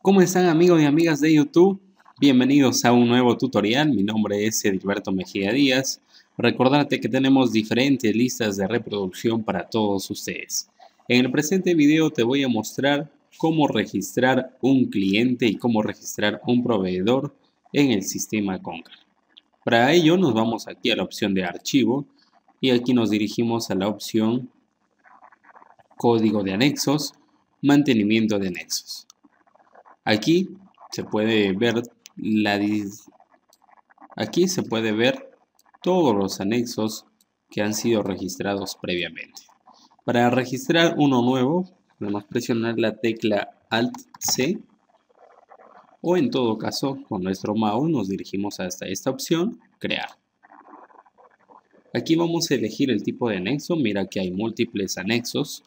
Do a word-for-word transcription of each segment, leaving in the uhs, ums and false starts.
¿Cómo están amigos y amigas de YouTube? Bienvenidos a un nuevo tutorial. Mi nombre es Edilberto Mejía Díaz. Recordarte que tenemos diferentes listas de reproducción para todos ustedes. En el presente video te voy a mostrar cómo registrar un cliente y cómo registrar un proveedor en el sistema Concur. Para ello nos vamos aquí a la opción de archivo y aquí nos dirigimos a la opción código de anexos, mantenimiento de anexos. Aquí se puede ver la aquí se puede ver todos los anexos que han sido registrados previamente. Para registrar uno nuevo, podemos presionar la tecla Alt C o en todo caso con nuestro mouse nos dirigimos hasta esta opción, crear. Aquí vamos a elegir el tipo de anexo. Mira que hay múltiples anexos,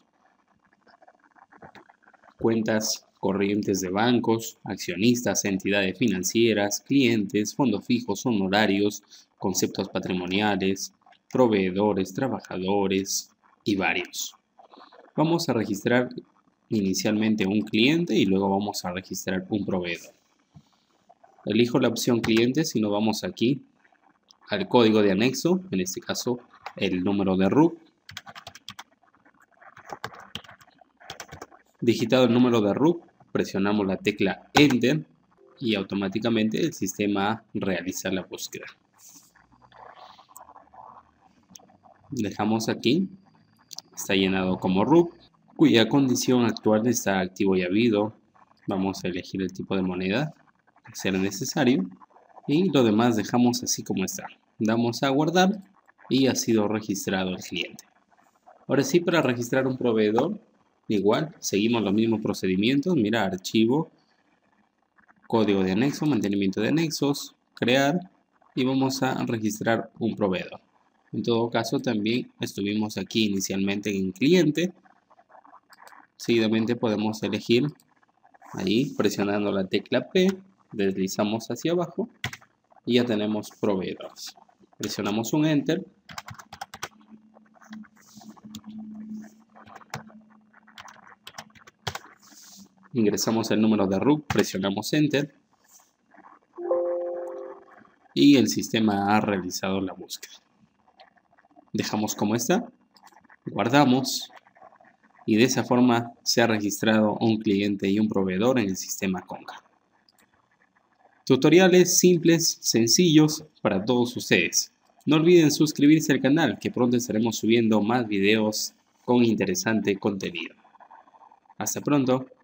cuentas corrientes de bancos, accionistas, entidades financieras, clientes, fondos fijos, honorarios, conceptos patrimoniales, proveedores, trabajadores y varios. Vamos a registrar inicialmente un cliente y luego vamos a registrar un proveedor. Elijo la opción clientes y nos vamos aquí al código de anexo, en este caso el número de R U C. Digitado el número de R U C, presionamos la tecla Enter y automáticamente el sistema realiza la búsqueda. Dejamos aquí, está llenado como R U C, cuya condición actual está activo y habido. Vamos a elegir el tipo de moneda, de ser necesario, y lo demás dejamos así como está. Damos a guardar y ha sido registrado el cliente. Ahora sí, para registrar un proveedor, igual, seguimos los mismos procedimientos. Mira, archivo, código de anexo, mantenimiento de anexos, crear y vamos a registrar un proveedor. En todo caso, también estuvimos aquí inicialmente en cliente. Seguidamente podemos elegir ahí, presionando la tecla P, deslizamos hacia abajo y ya tenemos proveedores. Presionamos un Enter. Ingresamos el número de R U C, presionamos Enter y el sistema ha realizado la búsqueda. Dejamos como está, guardamos y de esa forma se ha registrado un cliente y un proveedor en el sistema Concur. Tutoriales simples, sencillos para todos ustedes. No olviden suscribirse al canal, que pronto estaremos subiendo más videos con interesante contenido. Hasta pronto.